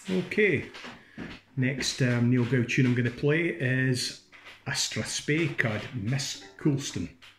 Okay, next Niel tune I'm going to play is a Strathspey called Miss Coulston.